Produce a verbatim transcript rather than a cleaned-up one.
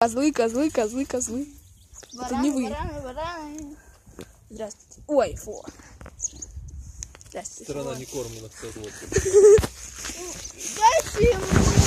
Козлы, козлы, козлы, козлы. Бараны, Это не вы. бараны, бараны. Здравствуйте. Ой, фу. Здравствуйте. Страна некормленных козлов. Дайте ему.